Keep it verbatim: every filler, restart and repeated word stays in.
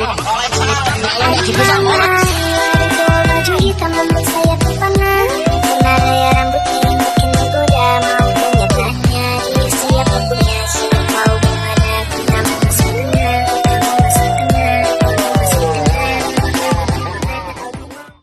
Oleh salah, oleh salah. Maju hitam membuat saya